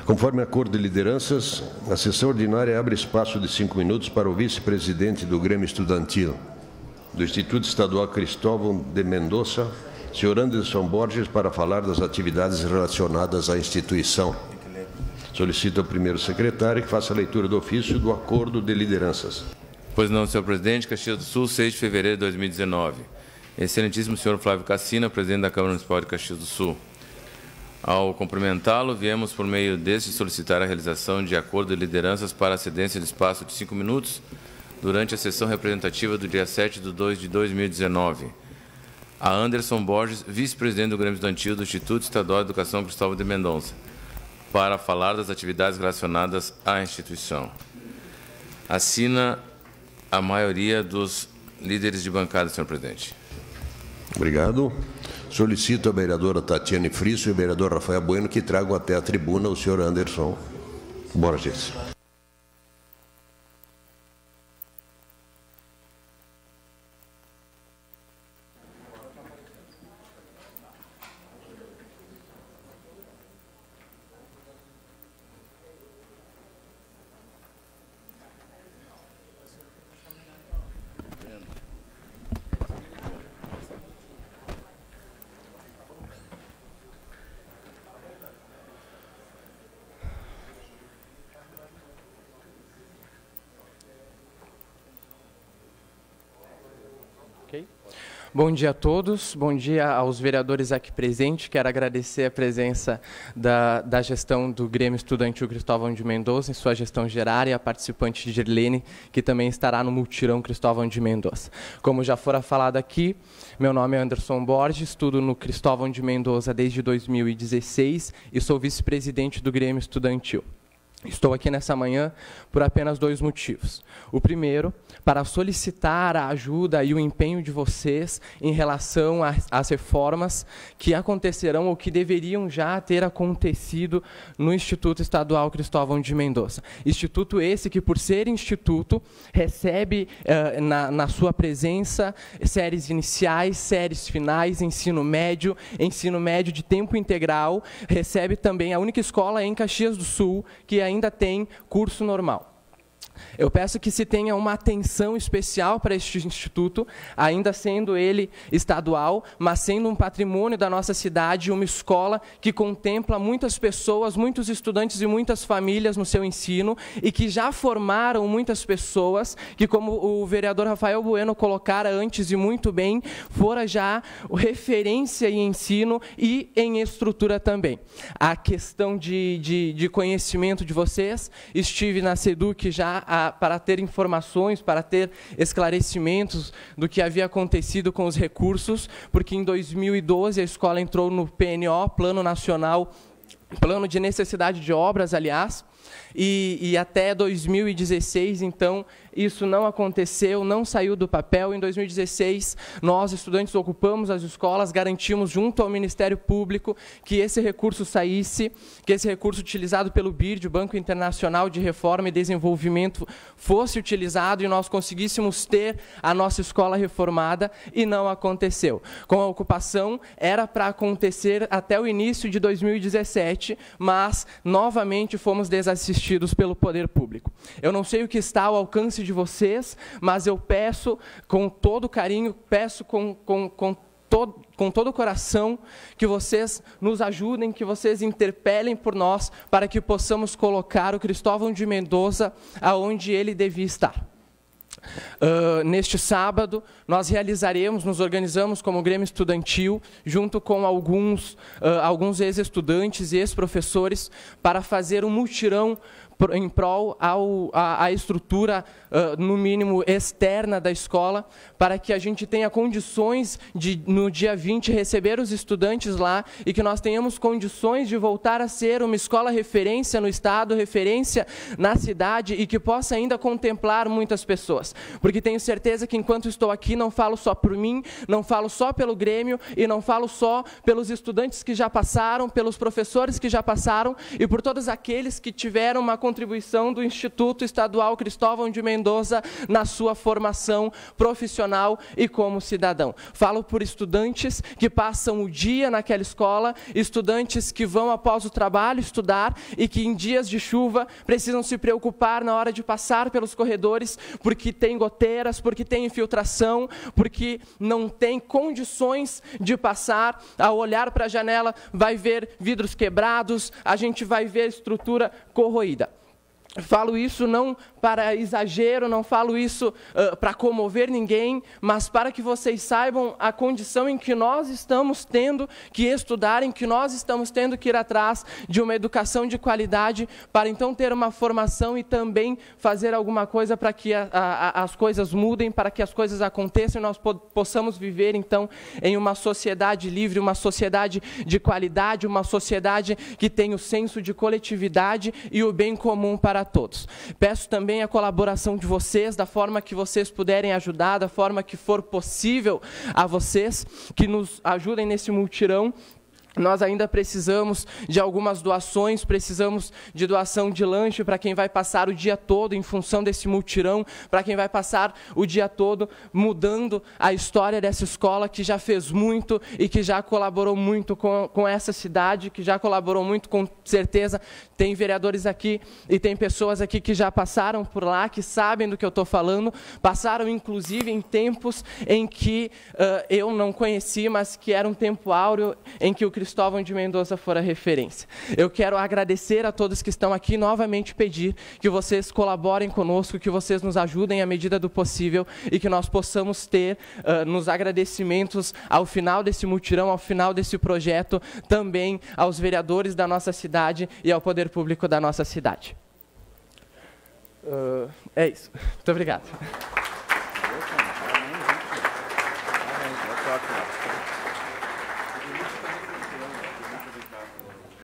Conforme acordo de lideranças, a sessão ordinária abre espaço de 5 minutos para o vice-presidente do Grêmio Estudantil do Instituto Estadual Cristóvão de Mendonça, senhor Anderson Borges, para falar das atividades relacionadas à instituição. Solicito ao primeiro secretário que faça a leitura do ofício do acordo de lideranças. Pois não, senhor presidente. Caxias do Sul, 6 de fevereiro de 2019. Excelentíssimo senhor Flávio Cassina, presidente da Câmara Municipal de Caxias do Sul. Ao cumprimentá-lo, viemos por meio deste solicitar a realização de acordo de lideranças para a cedência de espaço de 5 minutos durante a sessão representativa do dia 7 de 2 de 2019. A Anderson Borges, vice-presidente do Grêmio Estudantil do Instituto Estadual de Educação Cristóvão de Mendonça, para falar das atividades relacionadas à instituição. Assina a maioria dos líderes de bancada, senhor presidente. Obrigado. Solicito a vereadora Tatiane Frisso e o vereador Rafael Bueno que tragam até a tribuna o senhor Anderson Borges. Bom dia a todos, bom dia aos vereadores aqui presentes. Quero agradecer a presença da gestão do Grêmio Estudantil Cristóvão de Mendonça, em sua gestão geral, e a participante Girlene, que também estará no Multirão Cristóvão de Mendonça. Como já fora falado aqui, meu nome é Anderson Borges, estudo no Cristóvão de Mendonça desde 2016 e sou vice-presidente do Grêmio Estudantil. Estou aqui nessa manhã por apenas 2 motivos. O primeiro, para solicitar a ajuda e o empenho de vocês em relação às reformas que acontecerão ou que deveriam já ter acontecido no Instituto Estadual Cristóvão de Mendonça. Instituto esse que, por ser instituto, recebe na sua presença séries iniciais, séries finais, ensino médio de tempo integral, recebe também a única escola em Caxias do Sul que ainda tem curso normal. Eu peço que se tenha uma atenção especial para este instituto, ainda sendo ele estadual, mas sendo um patrimônio da nossa cidade, uma escola que contempla muitas pessoas, muitos estudantes e muitas famílias no seu ensino e que já formaram muitas pessoas que, como o vereador Rafael Bueno colocara antes e muito bem, fora já referência em ensino e em estrutura também. A questão de conhecimento de vocês, estive na SEDUC já para ter informações, para ter esclarecimentos do que havia acontecido com os recursos, porque em 2012 a escola entrou no PNO, Plano Nacional, Plano de Necessidade de Obras, aliás, e até 2016, então, isso não aconteceu, não saiu do papel. Em 2016, nós, estudantes, ocupamos as escolas, garantimos junto ao Ministério Público que esse recurso saísse, que esse recurso utilizado pelo BIRD, o Banco Internacional de Reforma e Desenvolvimento, fosse utilizado e nós conseguíssemos ter a nossa escola reformada, e não aconteceu. Com a ocupação, era para acontecer até o início de 2017, mas, novamente, fomos desassistidos pelo poder público. Eu não sei o que está ao alcance de vocês, mas eu peço com todo carinho, peço com todo o coração que vocês nos ajudem, que vocês interpelem por nós, para que possamos colocar o Cristóvão de Mendonça aonde ele devia estar. Neste sábado, nós nos organizamos como Grêmio Estudantil, junto com alguns ex-estudantes e ex-professores, para fazer um mutirão em prol à estrutura, no mínimo, externa da escola, para que a gente tenha condições de, no dia 20, receber os estudantes lá e que nós tenhamos condições de voltar a ser uma escola referência no estado, referência na cidade e que possa ainda contemplar muitas pessoas. Porque tenho certeza que, enquanto estou aqui, não falo só por mim, não falo só pelo Grêmio e não falo só pelos estudantes que já passaram, pelos professores que já passaram e por todos aqueles que tiveram uma contribuição do Instituto Estadual Cristóvão de Mendoza na sua formação profissional e como cidadão. Falo por estudantes que passam o dia naquela escola, estudantes que vão após o trabalho estudar e que em dias de chuva precisam se preocupar na hora de passar pelos corredores porque tem goteiras, porque tem infiltração, porque não tem condições de passar. Ao olhar para a janela vai ver vidros quebrados, a gente vai ver a estrutura corroída. Falo isso não para exagero, não falo isso para comover ninguém, mas para que vocês saibam a condição em que nós estamos tendo que estudar, em que nós estamos tendo que ir atrás de uma educação de qualidade, para então ter uma formação e também fazer alguma coisa para que as coisas mudem, para que as coisas aconteçam e nós possamos viver então em uma sociedade livre, uma sociedade de qualidade, uma sociedade que tem o senso de coletividade e o bem comum para todos. Peço também a colaboração de vocês, da forma que vocês puderem ajudar, da forma que for possível a vocês, que nos ajudem nesse mutirão. Nós ainda precisamos de algumas doações, precisamos de doação de lanche para quem vai passar o dia todo em função desse mutirão, para quem vai passar o dia todo mudando a história dessa escola que já fez muito e que já colaborou muito com essa cidade, que já colaborou muito, com certeza. Tem vereadores aqui e tem pessoas aqui que já passaram por lá, que sabem do que eu estou falando, passaram inclusive em tempos em que eu não conheci, mas que era um tempo áureo em que o Cristóvão de Mendoza fora referência. Eu quero agradecer a todos que estão aqui, novamente pedir que vocês colaborem conosco, que vocês nos ajudem à medida do possível e que nós possamos ter nos agradecimentos ao final desse mutirão, ao final desse projeto, também aos vereadores da nossa cidade e ao poder público da nossa cidade. É isso. Muito obrigado.